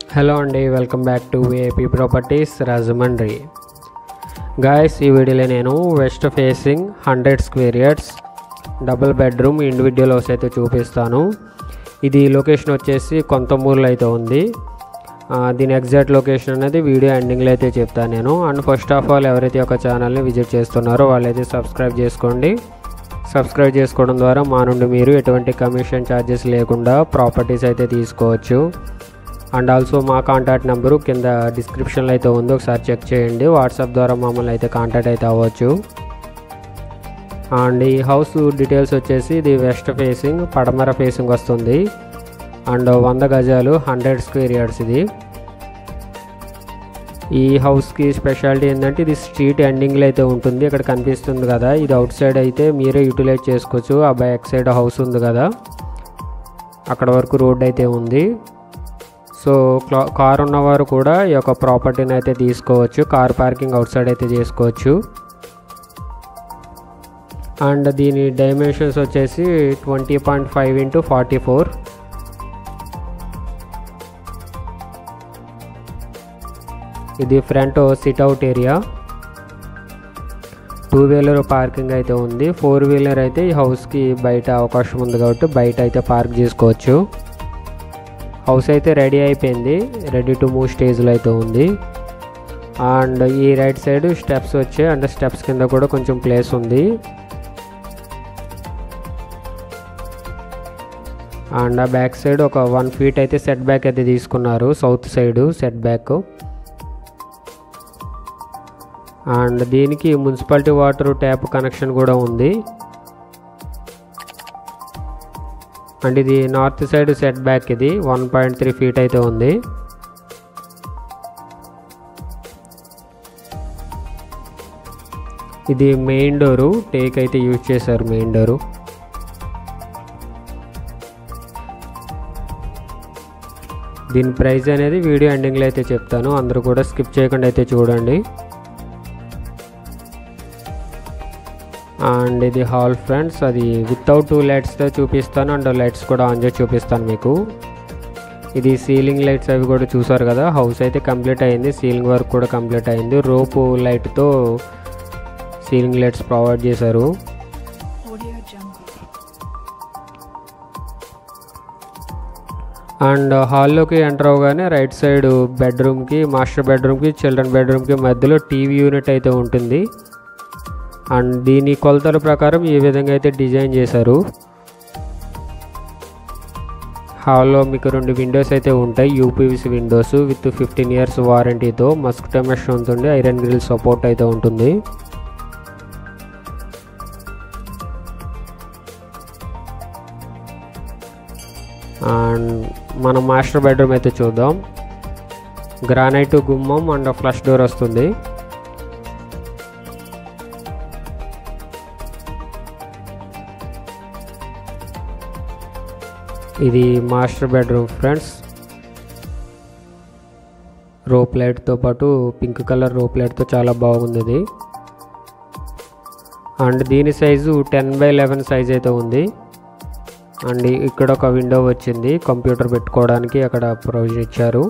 Hello అండి, welcome back to AP properties Rajahmundry. Guys, ఈ వీడియోలో నేను west facing 100 square yards double bedroom individual house అయితే చూపిస్తాను. ఇది లొకేషన్ వచ్చేసి కొంతమూరులో అయితే ఉంది. దీని ఎగ్జాక్ట్ లొకేషన్ అనేది వీడియో ఎండింగ్లో అయితే చెప్తాను నేను. అండ్ ఫస్ట్ ఆఫ్ ఆల్, ఎవరైతే ఒక ఛానల్ని విజిట్ చేస్తున్నారో వాళ్ళైతే సబ్స్క్రైబ్ చేసుకోండి. సబ్స్క్రైబ్ చేసుకోవడం ద్వారా మా నుండి మీరు ఎటువంటి కమిషన్ ఛార్జెస్ లేకుండా ప్రాపర్టీస్ అయితే తీసుకోవచ్చు. అండ్ ఆల్సో మా కాంటాక్ట్ నెంబరు కింద డిస్క్రిప్షన్లో అయితే ఉంది, ఒకసారి చెక్ చేయండి. వాట్సాప్ ద్వారా మమ్మల్ని అయితే కాంటాక్ట్ అయితే అవ్వచ్చు. అండ్ ఈ హౌస్ డీటెయిల్స్ వచ్చేసి ఇది వెస్ట్ ఫేసింగ్, పడమర ఫేసింగ్ వస్తుంది. అండ్ 100 గజాలు 100 స్క్వేర్ యార్డ్స్ ఇది. ఈ హౌస్కి స్పెషాలిటీ ఏంటంటే ఇది స్ట్రీట్ ఎండింగ్లో అయితే ఉంటుంది. ఇక్కడ కనిపిస్తుంది కదా, ఇది అవుట్ సైడ్ అయితే మీరే యూటిలైజ్ చేసుకోవచ్చు. ఆ బ్యాక్ సైడ్ హౌస్ ఉంది కదా, అక్కడ వరకు రోడ్ అయితే ఉంది. సో కార్ ఉన్నవారు కూడా ఈ యొక్క ప్రాపర్టీని అయితే తీసుకోవచ్చు. కార్ పార్కింగ్ అవుట్ సైడ్ అయితే చేసుకోవచ్చు. అండ్ దీని డైమెన్షన్స్ వచ్చేసి 20.5 x 44. ఇది front sit out area. 2 wheeler parking అయితే ఉంది. 4 వీలర్ అయితే ఈ హౌస్కి బయట అవకాశం ఉంది కాబట్టి బయట అయితే పార్క్ చేసుకోవచ్చు. హౌస్ అయితే రెడీ అయిపోయింది, రెడీ టు మూవ్ స్టేజ్లో అయితే ఉంది. అండ్ ఈ రైట్ సైడ్ స్టెప్స్ వచ్చాయి. అండ్ స్టెప్స్ కింద కూడా కొంచెం ప్లేస్ ఉంది. అండ్ ఆ బ్యాక్ సైడ్ ఒక 1 feet అయితే సెట్ బ్యాక్ అయితే తీసుకున్నారు, south side set back. And దీనికి మున్సిపాలిటీ వాటర్ ట్యాప్ కనెక్షన్ కూడా ఉంది. అండ్ ఇది నార్త్ సైడ్ సెట్ బ్యాక్, ఇది 1.3 feet అయితే ఉంది. ఇది మెయిన్ డోరు, టేక్ అయితే యూజ్ చేశారు మెయిన్ డోరు. దీని ప్రైస్ అనేది వీడియో ఎండింగ్లో అయితే చెప్తాను, అందరూ కూడా స్కిప్ చేయకుండా అయితే చూడండి. అండ్ ఇది హాల్ ఫ్రెండ్స్, అది వితౌట్ 2 లైట్స్తో చూపిస్తాను. అండ్ లైట్స్ కూడా ఆన్ చేసి చూపిస్తాను మీకు. ఇది సీలింగ్ లైట్స్ అవి కూడా చూసారు కదా. హౌస్ అయితే కంప్లీట్ అయింది, సీలింగ్ వర్క్ కూడా కంప్లీట్ అయింది. రోపు లైట్తో సీలింగ్ లైట్స్ ప్రొవైడ్ చేశారు. అండ్ హాల్లోకి ఎంటర్ అవగానే రైట్ సైడ్ బెడ్రూమ్కి, మాస్టర్ బెడ్రూమ్కి, చిల్డ్రన్ బెడ్రూమ్కి మధ్యలో టీవీ యూనిట్ అయితే ఉంటుంది. అండ్ దీని కొలతల ప్రకారం ఈ విధంగా అయితే డిజైన్ చేశారు. హాల్లో మీకు 2 విండోస్ అయితే ఉంటాయి, యూపీవీసీ విండోస్ విత్ 15 years వారంటీతో. మస్కిటో మెష్ ఉంటుంది, ఐరన్ గ్రిల్ సపోర్ట్ అయితే ఉంటుంది. అండ్ మనం మాస్టర్ బెడ్రూమ్ అయితే చూద్దాం. గ్రానైట్ గుమ్మం అండ్ ఫ్లష్ డోర్ వస్తుంది. ఇది మాస్టర్ బెడ్రూమ్ ఫ్రెండ్స్. రోప్ లైట్తో పాటు పింక్ కలర్ రోప్ లైట్తో చాలా బాగుంది ఇది. అండ్ దీని సైజు 10x11 సైజ్ అయితే ఉంది. అండ్ ఇక్కడ ఒక విండో వచ్చింది, కంప్యూటర్ పెట్టుకోవడానికి అక్కడ ప్రొవిజన్ ఇచ్చారు.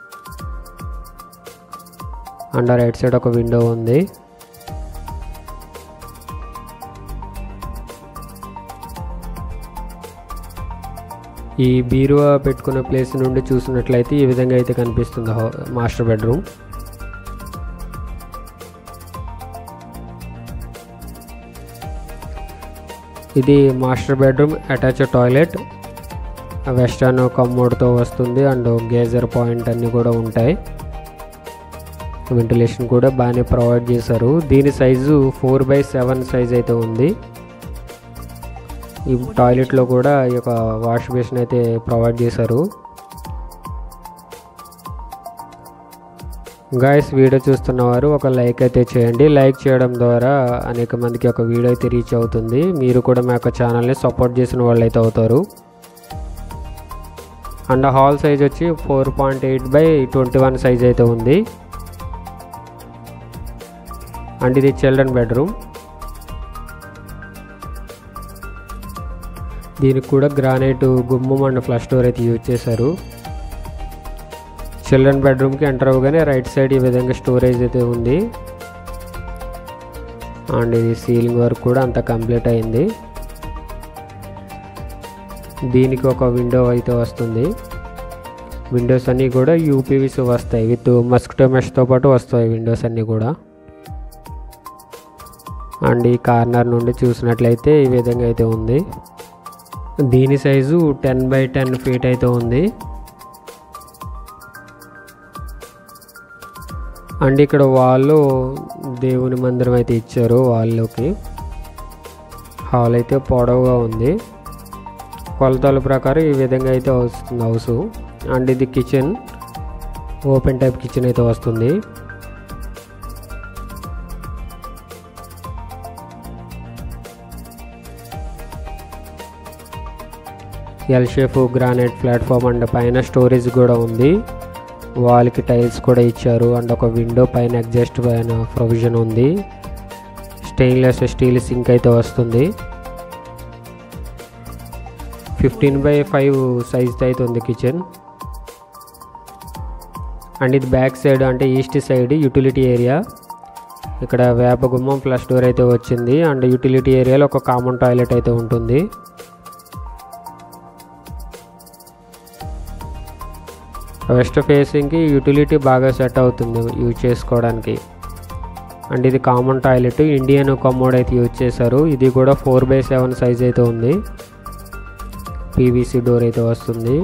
అండ్ రైట్ సైడ్ ఒక విండో ఉంది. ఈ బీరువా పెట్టుకున్న ప్లేస్ నుండి చూసినట్లయితే ఈ విధంగా అయితే కనిపిస్తుంది మాస్టర్ బెడ్రూమ్. ఇది master bedroom attached toilet, western కమోడ్తో వస్తుంది. అండ్ గేజర్ పాయింట్ అన్నీ కూడా ఉంటాయి. వెంటిలేషన్ కూడా బాగానే ప్రొవైడ్ చేశారు. దీని సైజు 4x7 సైజ్ అయితే ఉంది. ఈ టాయిలెట్లో కూడా ఈ యొక్క వాష్ బేసిన్ అయితే ప్రొవైడ్ చేశారు. గాయస్, వీడియో చూస్తున్నవారు ఒక లైక్ అయితే చేయండి. లైక్ చేయడం ద్వారా అనేక మందికి ఒక వీడియో అయితే రీచ్ అవుతుంది. మీరు కూడా మా యొక్క ఛానల్ని సపోర్ట్ చేసిన వాళ్ళు అయితే అవుతారు. అండ్ హాల్ సైజ్ వచ్చి 4.8x21 సైజ్ అయితే ఉంది. అండ్ ఇది చిల్డ్రన్ బెడ్రూమ్. దీనికి కూడా గ్రానైట్ గుమ్మం అండ్ ఫ్లష్ డోర్ అయితే యూజ్ చేశారు. చిల్డ్రన్ బెడ్రూమ్కి ఎంటర్ అవ్వగానే రైట్ సైడ్ ఈ విధంగా స్టోరేజ్ అయితే ఉంది. అండ్ ఇది సీలింగ్ వర్క్ కూడా అంతా కంప్లీట్ అయింది. దీనికి ఒక విండో అయితే వస్తుంది. విండోస్ అన్నీ కూడా యూపీవీసీ వస్తాయి, విత్ మస్కిటో మెష్తో పాటు వస్తాయి విండోస్ అన్నీ కూడా. అండ్ ఈ కార్నర్ నుండి చూసినట్లయితే ఈ విధంగా అయితే ఉంది. దీని సైజు 10x10 ఫీట్ అయితే ఉంది. అండ్ ఇక్కడ వాళ్ళు దేవుని మందిరం అయితే ఇచ్చారు. వాళ్ళకి హాల్ అయితే పొడవుగా ఉంది. కొలతల ప్రకారం ఈ విధంగా అయితే వస్తుంది హౌస్. అండ్ ఇది కిచెన్, ఓపెన్ టైప్ కిచెన్ అయితే వస్తుంది. L shape granite platform and పైన స్టోరేజ్ కూడా ఉంది. వాల్కి టైల్స్ కూడా ఇచ్చారు. అండ్ ఒక విండో పైన ఎగ్జాస్ట్ పైన ప్రొవిజన్ ఉంది. స్టెయిన్లెస్ స్టీల్ సింక్ అయితే వస్తుంది. 15x5 సైజ్ అయితే ఉంది కిచెన్. అండ్ ఇది బ్యాక్ సైడ్ అంటే ఈస్ట్ సైడ్ యూటిలిటీ ఏరియా. ఇక్కడ వేప గుమ్మం ప్లస్ డోర్ అయితే వచ్చింది. అండ్ యూటిలిటీ ఏరియాలో ఒక కామన్ టాయిలెట్ అయితే ఉంటుంది. వెస్ట్ ఫేసింగ్కి యూటిలిటీ బాగా సెట్ అవుతుంది యూజ్ చేసుకోవడానికి. అండ్ ఇది కామన్ టాయిలెట్, ఇండియన్ కమోడ్ అయితే యూజ్ చేశారు. ఇది కూడా 4x7 సైజ్ అయితే ఉంది. పీవీసీ డోర్ అయితే వస్తుంది.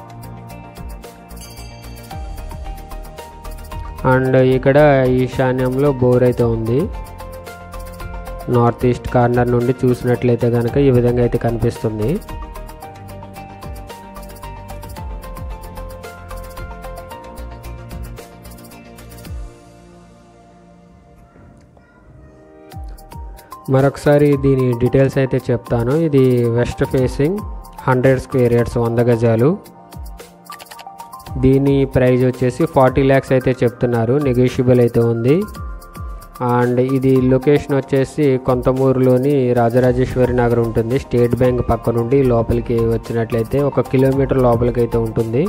అండ్ ఇక్కడ ఈశాన్యంలో బోర్ అయితే ఉంది. నార్త్ ఈస్ట్ కార్నర్ నుండి చూసినట్లయితే కనుక ఈ విధంగా అయితే కనిపిస్తుంది. మరొకసారి దీని డీటెయిల్స్ అయితే చెప్తాను. ఇది వెస్ట్ ఫేసింగ్ 100 స్క్వేర్ యార్డ్స్ 100 గజాలు. దీని ప్రైస్ వచ్చేసి 40 lakhs అయితే చెప్తున్నారు, నెగోషియబుల్ అయితే ఉంది. అండ్ ఇది లొకేషన్ వచ్చేసి కొంతమూరులోని రాజరాజేశ్వరి నగర్ ఉంటుంది. స్టేట్ బ్యాంక్ పక్క నుండి లోపలికి వచ్చినట్లయితే 1 కిలోమీటర్ లోపలికి అయితే ఉంటుంది.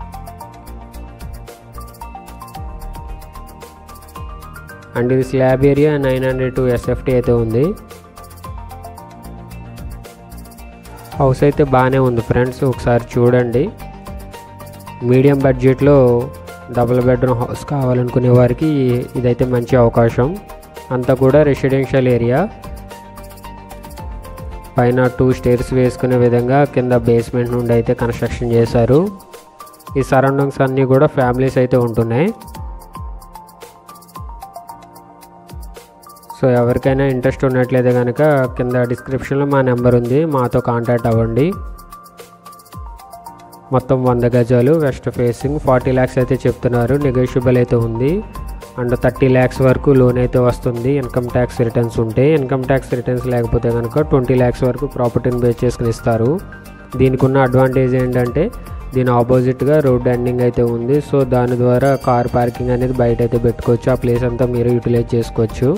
అండ్ ఇది స్లాబ్ ఏరియా 902 SFT అయితే ఉంది. హౌస్ అయితే బాగానే ఉంది ఫ్రెండ్స్, ఒకసారి చూడండి. మీడియం బడ్జెట్లో డబుల్ బెడ్రూమ్ హౌస్ కావాలనుకునే వారికి ఇదైతే మంచి అవకాశం. అంతా కూడా రెసిడెన్షియల్ ఏరియా. పైన 2 స్టేర్స్ వేసుకునే విధంగా కింద బేస్మెంట్ నుండి అయితే కన్స్ట్రక్షన్ చేశారు. ఈ సరౌండింగ్స్ అన్నీ కూడా ఫ్యామిలీస్ అయితే ఉంటున్నాయి. సో ఎవరికైనా ఇంట్రెస్ట్ ఉన్నట్లయితే కనుక కింద డిస్క్రిప్షన్లో మా నెంబర్ ఉంది, మాతో కాంటాక్ట్ అవ్వండి. మొత్తం 100 గజాలు వెస్ట్ ఫేసింగ్ 40 lakhs అయితే చెప్తున్నారు, నెగోషియబుల్ అయితే ఉంది. అండ్ 30 lakhs వరకు లోన్ అయితే వస్తుంది ఇన్కమ్ ట్యాక్స్ రిటర్న్స్ ఉంటే. ఇన్కమ్ ట్యాక్స్ రిటర్న్స్ లేకపోతే కనుక 20 lakhs వరకు ప్రాపర్టీని బేస్ చేసుకుని ఇస్తారు. దీనికి ఉన్న అడ్వాంటేజ్ ఏంటంటే దీని ఆపోజిట్గా రోడ్ ఎండింగ్ అయితే ఉంది. సో దాని ద్వారా కార్ పార్కింగ్ అనేది బయట అయితే పెట్టుకోవచ్చు. ఆ ప్లేస్ అంతా మీరు యూటిలైజ్ చేసుకోవచ్చు.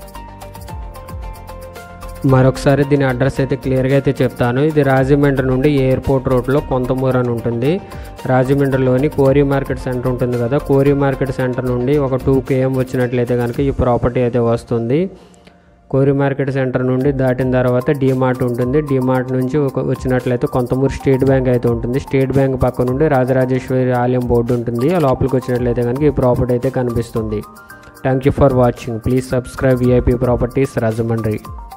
మరొకసారి దీని అడ్రస్ అయితే క్లియర్గా అయితే చెప్తాను. ఇది రాజమండ్రి నుండి ఎయిర్పోర్ట్ రోడ్లో కొంతమూరు అని ఉంటుంది. రాజమండ్రిలోని కోరి మార్కెట్ సెంటర్ ఉంటుంది కదా, కోరి మార్కెట్ సెంటర్ నుండి ఒక 2 km వచ్చినట్లయితే కనుక ఈ ప్రాపర్టీ అయితే వస్తుంది. కోరి మార్కెట్ సెంటర్ నుండి దాటిన తర్వాత డీమార్ట్ ఉంటుంది. డీమార్ట్ నుంచి వచ్చినట్లయితే కొంతమూరు స్టేట్ బ్యాంక్ అయితే ఉంటుంది. స్టేట్ బ్యాంక్ పక్క నుండి రాజరాజేశ్వరి ఆలయం బోర్డు ఉంటుంది. ఆ లోపలికి వచ్చినట్లయితే కనుక ఈ ప్రాపర్టీ అయితే కనిపిస్తుంది. Thank you for watching. Please subscribe VIP properties Rajahmundry.